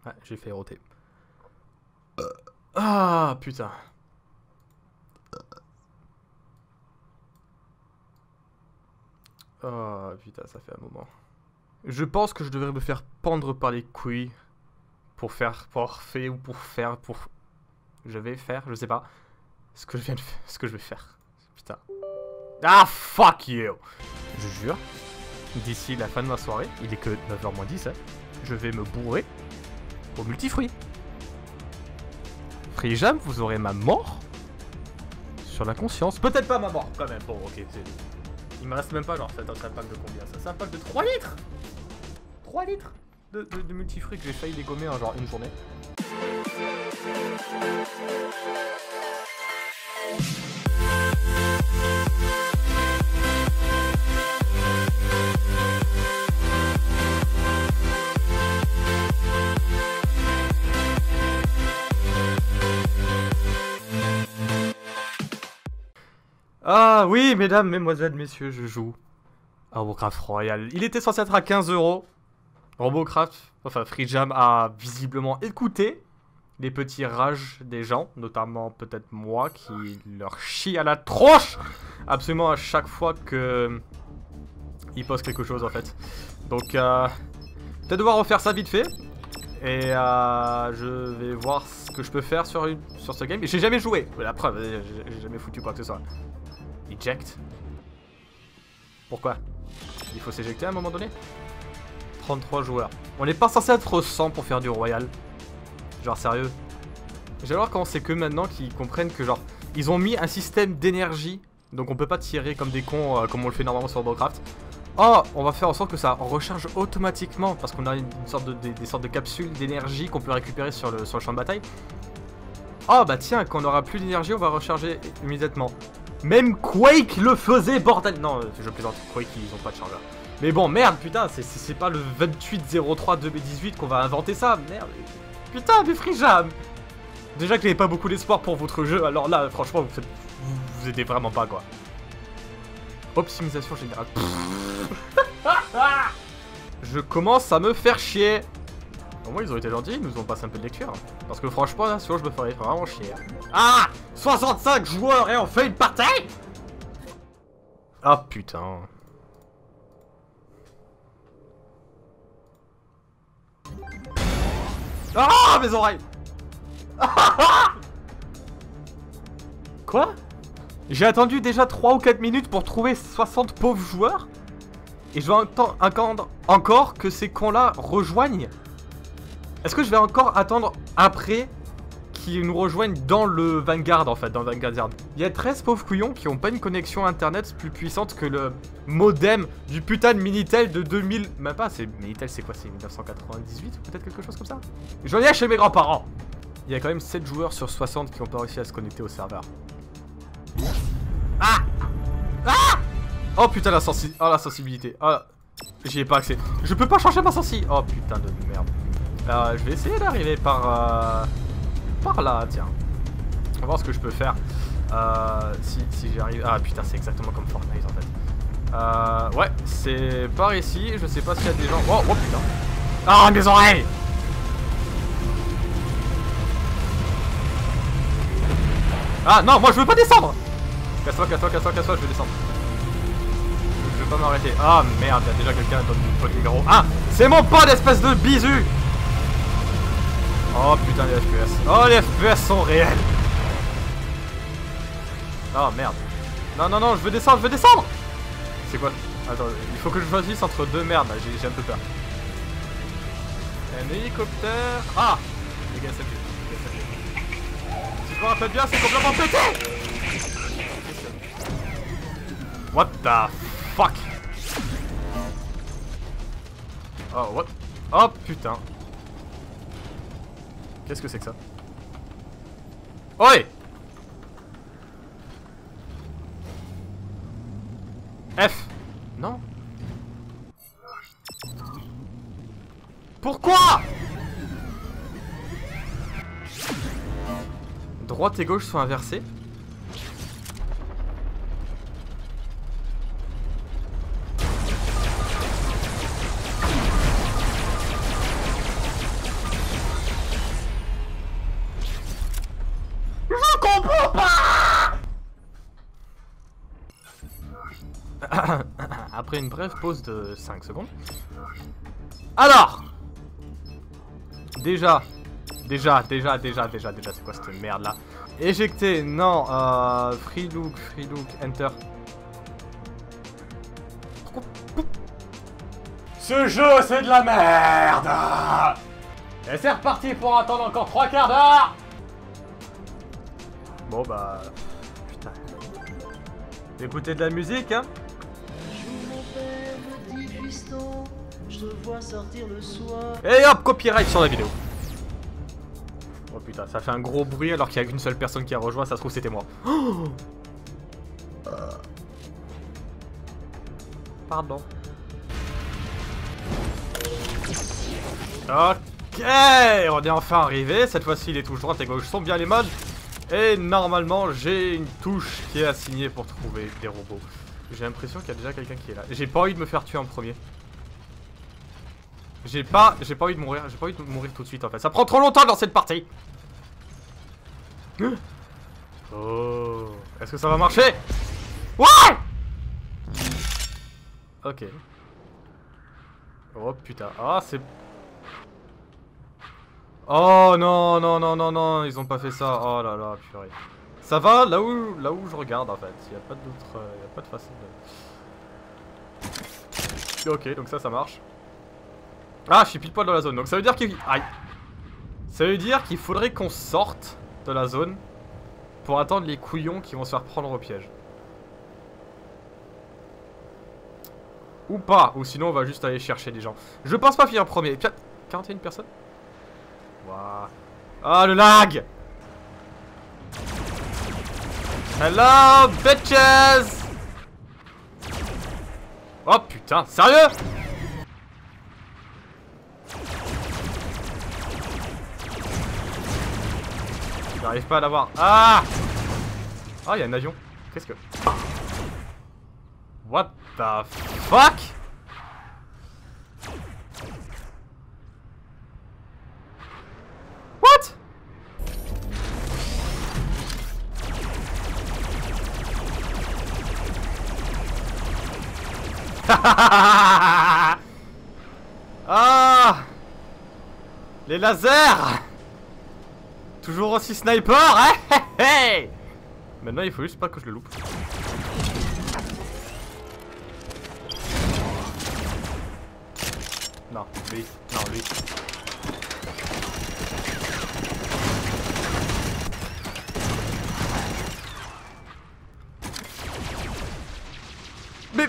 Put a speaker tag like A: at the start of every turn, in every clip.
A: Ouais, j'ai fait roter. Ah, putain. Oh, putain, ça fait un moment. Je pense que je devrais me faire pendre par les couilles pour faire, pour faire ou pour faire, pour... Je vais faire, je sais pas, ce que je viens de faire, ce que je vais faire. Putain. Ah, fuck you. Je jure, d'ici la fin de ma soirée, il est que 9h moins 10, hein, je vais me bourrer au multifruit. Freejam, vous aurez ma mort sur la conscience. Peut-être pas ma mort, quand même. Bon, ok, c'est... Il me reste même pas, genre, c'est un pack de combien ça? C'est un pack de 3 litres 3 litres de multifruits que j'ai failli dégommer en genre une journée. Ah oui, mesdames, mesdemoiselles, messieurs, je joue à Robocraft Royal. Il était censé être à 15 €. Robocraft, enfin Freejam a visiblement écouté les petits rages des gens, notamment peut-être moi qui leur chie à la tronche absolument à chaque fois que ils postent quelque chose en fait. Donc peut-être devoir refaire ça vite fait. Et je vais voir ce que je peux faire sur ce game. Et j'ai jamais joué, la preuve, j'ai jamais foutu quoi que ce soit. Eject. Pourquoi? Il faut s'éjecter à un moment donné? 33 joueurs. On n'est pas censé être 100 pour faire du royal. Genre sérieux. J'ai voir comment c'est que maintenant qu'ils comprennent que genre ils ont mis un système d'énergie. Donc on peut pas tirer comme des cons comme on le fait normalement sur Robocraft. Oh, on va faire en sorte que ça recharge automatiquement parce qu'on a une sorte des sortes de capsules d'énergie qu'on peut récupérer sur le champ de bataille. Oh bah tiens, quand on aura plus d'énergie, on va recharger immédiatement. Même Quake le faisait, bordel. Non, je plaisante, Quake ils ont pas de chargeur. Mais bon, merde, putain, c'est pas le 28-03-2018 qu'on va inventer ça, merde. Putain, mais Freejam. Déjà que j'avais pas beaucoup d'espoir pour votre jeu, alors là, franchement, vous aidez vraiment pas, quoi. Optimisation générale. Je commence à me faire chier. Au moins, ils ont été gentils, ils nous ont passé un peu de lecture. Parce que franchement, là, sinon, je me ferais vraiment chier. Ah, 65 joueurs et on fait une partie. Ah, putain. Ah, mes oreilles. Quoi? J'ai attendu déjà 3 ou 4 minutes pour trouver 60 pauvres joueurs. Et je vais attendre encore que ces cons-là rejoignent. Est-ce que je vais encore attendre après qu'ils nous rejoignent dans le Vanguard en fait, dans le Vanguard. Il y a 13 pauvres couillons qui ont pas une connexion internet plus puissante que le modem du putain de Minitel de 2000... Même pas, c'est Minitel c'est quoi? C'est 1998 ou peut-être quelque chose comme ça? J'en ai chez mes grands-parents. Il y a quand même 7 joueurs sur 60 qui ont pas réussi à se connecter au serveur. Ah! Ah! Oh putain la sensibilité. Oh, j'y ai pas accès. Je peux pas changer ma sensi. Oh putain de merde. Je vais essayer d'arriver par là, tiens. On va voir ce que je peux faire. Si j'y arrive. Ah putain, c'est exactement comme Fortnite en fait. Ouais, c'est par ici. Je sais pas s'il y a des gens. Oh, oh putain. Ah, mes oreilles! Ah non, moi je veux pas descendre! Casse-toi, casse-toi, casse-toi, casse-toi, je vais descendre. Je vais pas m'arrêter. Ah merde, il y a déjà quelqu'un dans une pote gros. Ah! C'est mon pote, espèce de bisu! Oh putain, les FPS. Oh, les FPS sont réels! Oh merde. Non, non, non, je veux descendre, je veux descendre! C'est quoi? Attends, il faut que je choisisse entre deux merdes là, j'ai un peu peur. Un hélicoptère. Ah! Les gars, c'est plus. Si je me rappelle bien, c'est complètement pété! What the fuck? Oh, what? Oh putain. Qu'est-ce que c'est que ça? Oi! F! Non? Pourquoi? Droite et gauche sont inversées. après une brève pause de 5 secondes. Alors, déjà, c'est quoi cette merde là? Éjecter, non, free look, enter. Ce jeu c'est de la merde! Et c'est reparti pour attendre encore 3 quarts d'heure! Bon bah... Putain. Écoutez de la musique, hein? Et hop, copyright sur la vidéo. Oh putain, ça fait un gros bruit alors qu'il n'y a qu'une seule personne qui a rejoint, ça se trouve c'était moi. Oh pardon. Ok, on est enfin arrivé. Cette fois-ci, les touches droite et gauche sont bien les modes. Et normalement, j'ai une touche qui est assignée pour trouver des robots. J'ai l'impression qu'il y a déjà quelqu'un qui est là. J'ai pas envie de me faire tuer en premier. J'ai pas envie de mourir. J'ai pas envie de mourir tout de suite en fait. Ça prend trop longtemps dans cette partie. Oh, est-ce que ça va marcher? Ouais. Ok. Oh putain. Ah c'est... Oh non, ils ont pas fait ça. Oh là là, purée. Ça va là où je regarde en fait. Il n'y a pas d'autre... y a pas de façon de... Ok, donc ça marche. Ah, je suis pile poil dans la zone. Donc ça veut dire qu'il... Aïe. Ça veut dire qu'il faudrait qu'on sorte de la zone pour attendre les couillons qui vont se faire prendre au piège. Ou pas, ou sinon on va juste aller chercher des gens. Je pense pas finir premier. 41 personnes. Waouh. Ah, le lag. Hello, bitches. Oh putain, sérieux? J'arrive pas à l'avoir. Ah. Ah, il y a un avion. Qu'est-ce que... What the fuck? What? Ah! Les lasers! Toujours aussi sniper, hein? Hey! Maintenant, il faut juste pas que je le loupe. Non, lui. Non, lui. Mais...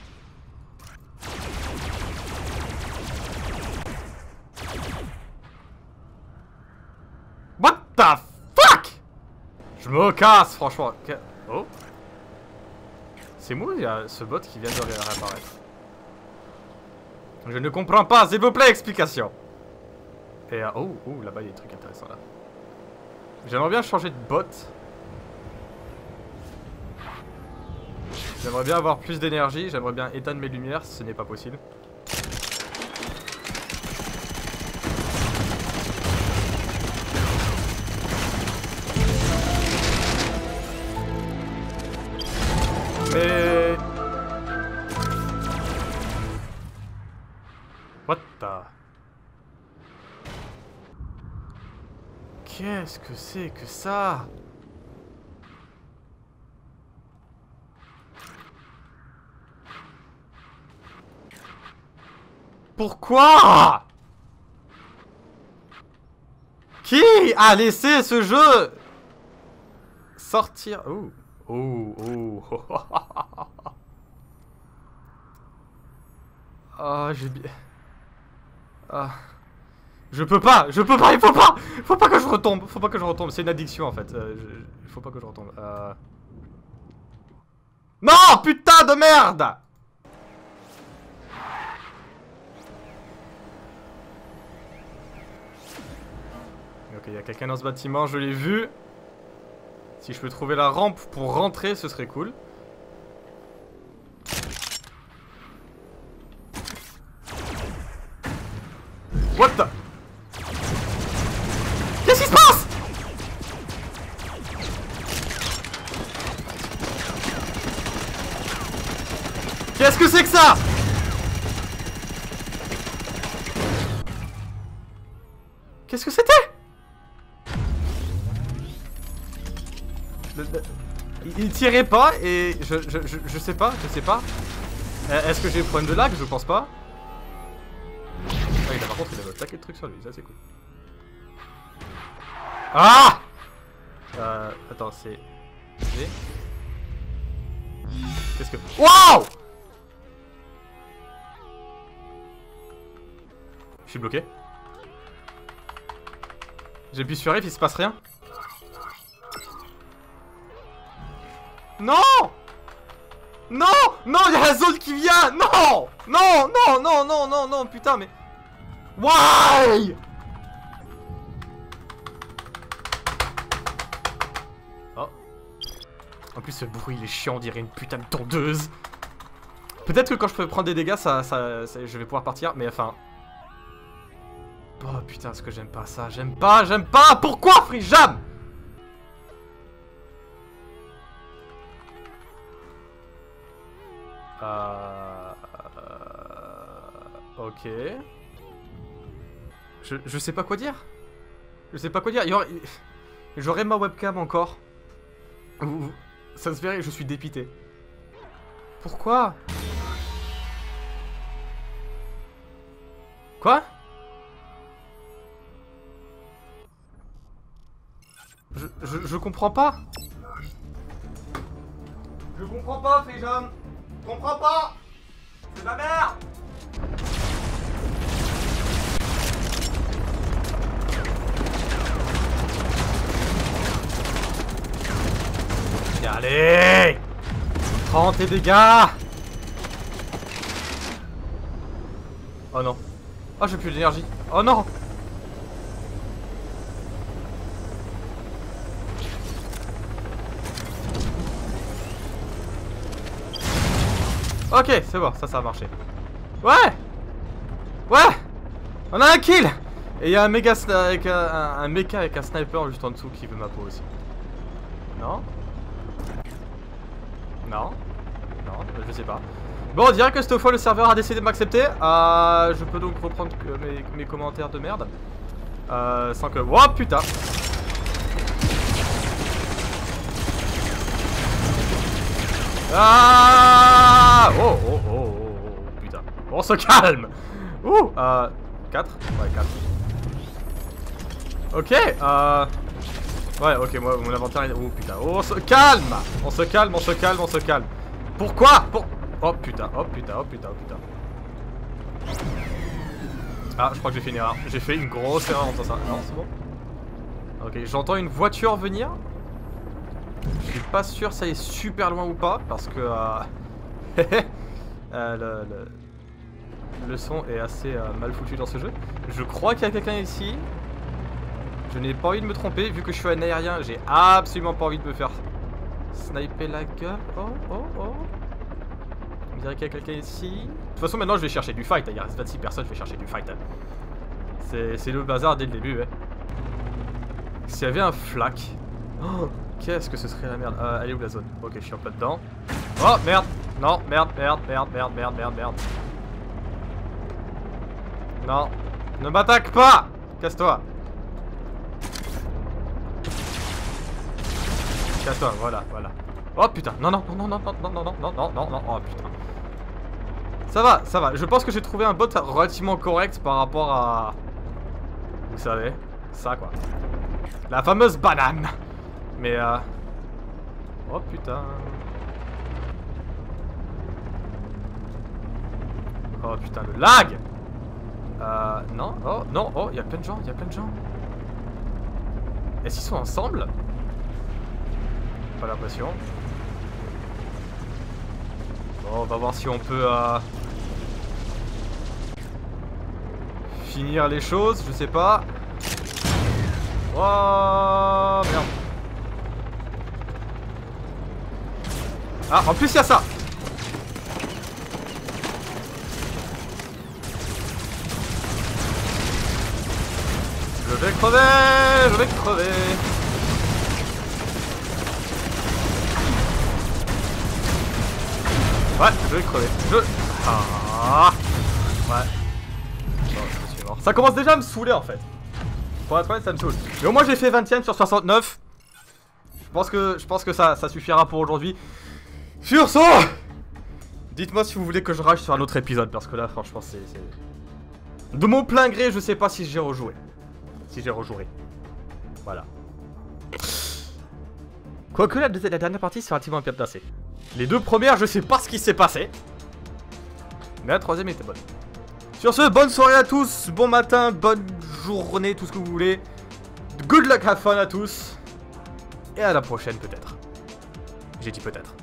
A: What the fuck? Je me casse, franchement. Oh. C'est moi, il y a ce bot qui vient de réapparaître. Je ne comprends pas, s'il vous plaît, explication. Et oh, là-bas il y a des trucs intéressants là. J'aimerais bien changer de bot. J'aimerais bien avoir plus d'énergie, j'aimerais bien éteindre mes lumières, ce n'est pas possible. Mais... What the... Qu'est-ce que c'est que ça? Pourquoi? Qui a laissé ce jeu sortir? Ah, j'ai bien... Ah... il faut pas que je retombe, c'est une addiction en fait, il faut pas que je retombe, Non, putain de merde. Ok, il y a quelqu'un dans ce bâtiment, je l'ai vu. Si je peux trouver la rampe pour rentrer, ce serait cool. What the... Qu'est-ce qui se passe? Qu'est-ce que c'est que ça? Qu'est-ce que c'était? Il tirait pas et je sais pas, Est-ce que j'ai des problèmes de lag? Je pense pas. Ah, par contre, il avait un paquet de trucs sur lui, ça c'est cool. Ah! Attends, c'est... Qu'est-ce que... Waouh! Je suis bloqué. J'appuie sur F, il se passe rien. Non! Non! Non, il y a la zone qui vient! Non! Non, non, non, non, non, non, putain, mais... Why? Oh. En plus, ce bruit, il est chiant, on dirait une putain de tondeuse. Peut-être que quand je peux prendre des dégâts, je vais pouvoir partir, mais enfin... Oh putain, est-ce que j'aime pas ça? J'aime pas! Pourquoi, Freejam? Ok. Je sais pas quoi dire. J'aurais ma webcam encore. Ça se verrait, je suis dépité. Pourquoi? Quoi? Je comprends pas. Je comprends pas, Freejam. Je comprends pas. C'est ma merde. Allez! Prends tes dégâts! Oh non. Oh, j'ai plus d'énergie. Oh non! Ok, c'est bon, ça a marché. Ouais! Ouais! On a un kill! Et il y a un méga avec un mecha avec un sniper juste en dessous qui veut ma peau aussi. Non? Non, non, je sais pas. Bon, on dirait que cette fois le serveur a décidé de m'accepter. Je peux donc reprendre mes commentaires de merde. Sans que... Oh putain! Ah! Oh, oh, oh, oh, oh, putain. Bon, on se calme! Ouh! 4? Ouais, 4. Ok, ouais, ok, moi, mon inventaire est... Oh, putain. Oh, on se calme! On se calme, on se calme, on se calme. Pourquoi? Oh, putain, oh, putain, oh, putain, oh, putain. Ah, je crois que j'ai fait une erreur. J'ai fait une grosse erreur en faisant ça. Non, c'est bon. Ok, j'entends une voiture venir. Je suis pas sûr ça est super loin ou pas, parce que... le son est assez mal foutu dans ce jeu. Je crois qu'il y a quelqu'un ici. Je n'ai pas envie de me tromper, vu que je suis un aérien, j'ai absolument pas envie de me faire sniper la gueule. Oh, oh, oh. On dirait qu'il y a quelqu'un ici. De toute façon, maintenant je vais chercher du fight. Il reste 26 personnes, je vais chercher du fight. C'est le bazar dès le début. Ouais. S'il y avait un flak. Oh, qu'est-ce que ce serait la merde. Elle est où la zone? Ok, je suis en plein dedans. Oh, merde. Non, merde. Non. Ne m'attaque pas. Casse-toi. Casse-toi, voilà. Oh putain, non, oh putain. Ça va, je pense que j'ai trouvé un bot relativement correct par rapport à... Vous savez, ça quoi. La fameuse banane. Mais oh putain. Oh putain, le lag. Non, oh, non, oh, il y a plein de gens, Est-ce qu'ils sont ensemble? Pas l'impression. Bon, on va voir si on peut finir les choses, je sais pas. Oh merde. Ah, en plus il y a ça. Je vais crever. Ouais, je vais crever. Ah. Ouais. Non, je suis mort. Ça commence déjà à me saouler en fait. Pour être honnête, ça me saoule. Mais au moins j'ai fait 20ème sur 69. Je pense que ça suffira pour aujourd'hui. Sur ce, dites-moi si vous voulez que je rage sur un autre épisode. Parce que là, franchement, c'est... De mon plein gré, je sais pas si j'ai rejoué. Si j'ai rejoué. Voilà. Quoique la dernière partie sera relativement bien placée. Les deux premières, je sais pas ce qui s'est passé. Mais la troisième était bonne. Sur ce, bonne soirée à tous, bon matin, bonne journée, tout ce que vous voulez. Good luck, have fun à tous. Et à la prochaine peut-être. J'ai dit peut-être.